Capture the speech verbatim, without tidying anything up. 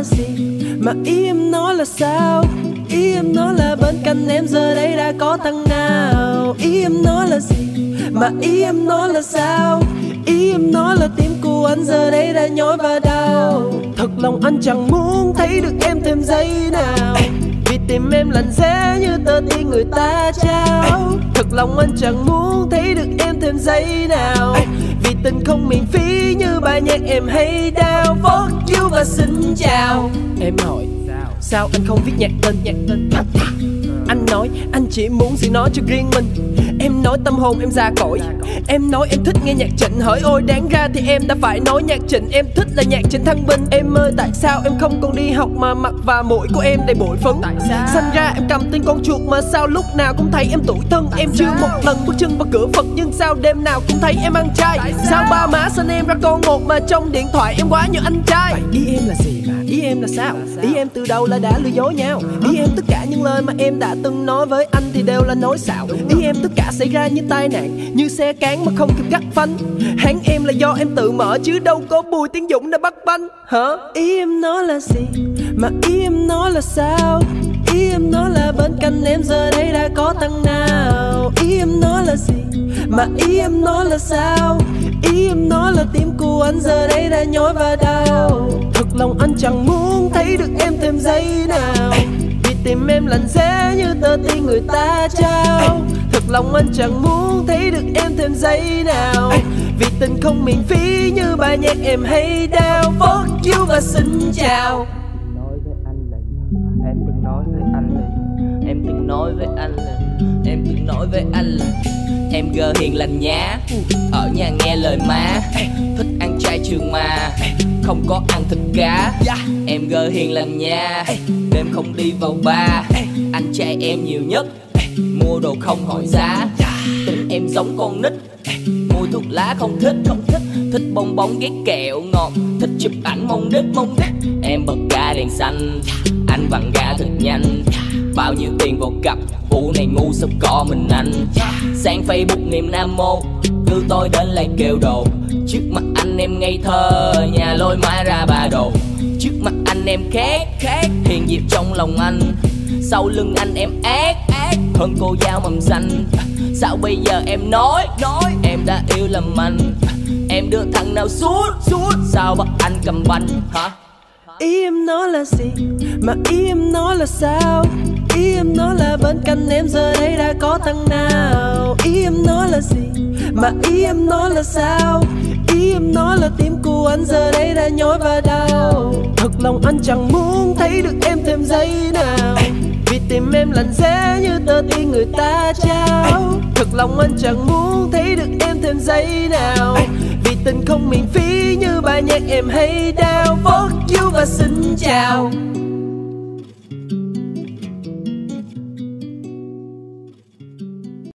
gì, mà ý em nói là sao? Ý em nói là bên cạnh em giờ đây đã có thằng nào. Ý em nói là gì, mà ý em nói là sao? Ý em nói là tim của anh giờ đây đã nhói và đau. Thật lòng anh chẳng muốn thấy được em thêm giây nào, vì tim em lạnh giá như tờ tiền người ta trao. Thật lòng anh chẳng muốn thấy được em thêm giây nào, vì tình không miễn phí như bài nhạc em hay đau. Fuck you và xin chào. Em hỏi sao anh không viết nhạc tên, nhạc tên anh nói anh chỉ muốn gì nói cho riêng mình. Em nói tâm hồn em ra cõi. Em nói em thích nghe nhạc Trịnh. Hỡi ôi đáng ra thì em đã phải nói nhạc Trịnh. Em thích là nhạc Trịnh Thăng Bình. Em ơi tại sao em không còn đi học mà mặt và mũi của em đầy bụi phấn? Xanh ra em cầm tên con chuột mà sao lúc nào cũng thấy em tủi thân. Em chưa một lần bước chân vào cửa Phật nhưng sao đêm nào cũng thấy em ăn chay. Sao ba má sinh em ra con một mà trong điện thoại em quá nhiều anh trai. Ý em là gì mà ý em là sao? Ý em từ đầu là đã lừa dối nhau. Ý em tất cả những lời mà em đã từng nói với anh thì đều là nói xạo. Ý em tất cả xảy ra như tai nạn, như xe cán mà không kịp gắt phanh. Hãng em là do em tự mở chứ đâu có Bùi Tiến Dũng đã bắt banh hả? Ý em nói là gì, mà ý em nói là sao? Ý em nói là bên cạnh em giờ đây đã có thằng nào. Ý em nói là gì, mà ý em nói là sao? Ý em nói là tim của anh giờ đây đã nhói và đau. Thật lòng anh chẳng muốn thấy được em thêm giây nào, vì tim em lạnh giá như tờ tiền người ta trao. Thật lòng anh chẳng muốn thấy được em thêm giây nào, vì tình không miễn phí như bài nhạc em hay đau. Fuck you và xin chào. Nói với anh là em từng nói với anh là em từng nói với anh là em từng nói với anh là em gơ hiền lành nhá, ở nhà nghe lời má, thích ăn chay trường mà không có ăn thịt cá. Em gơ hiền lành nha, đêm không đi vào bar, anh trai em nhiều nhất, mua đồ không hỏi giá. Tính em giống con nít, mua thuốc lá không thích, không thích thích bong bóng ghét kẹo ngọt, thích chụp ảnh mông đít mông đít. Em bật ga đèn xanh, anh vặn ga thật nhanh, bao nhiêu tiền vào cặp, vụ này ngu sao có mình anh. Sang Facebook niềm nam mô, cứ tôi đến lại kêu đồ. Trước mặt anh em ngây thơ, nhà lôi mãi ra bà đồ. Trước mặt anh em khác, khác hiền diệp trong lòng anh, sau lưng anh em ác, ác hơn cô dao mầm xanh. Sao bây giờ em nói, nói em đã yêu lầm anh, em đưa thằng nào suốt, suốt sao bắt anh cầm banh hả? Ý em nói là gì, mà ý em nói là sao? Ý em nói là bên cạnh em giờ đây đã có thằng nào. Ý em nói là gì, mà ý em nói là sao? Ý em nói là tim của anh giờ đây đã nhói và đau. Thật lòng anh chẳng muốn thấy được em thêm giây nào, vì tim em lạnh giá như tờ tiền người ta trao. Thật lòng anh chẳng muốn thấy được em thêm giây nào, vì tình không miễn phí như bài nhạc em hay đau. Fuck you và xin chào.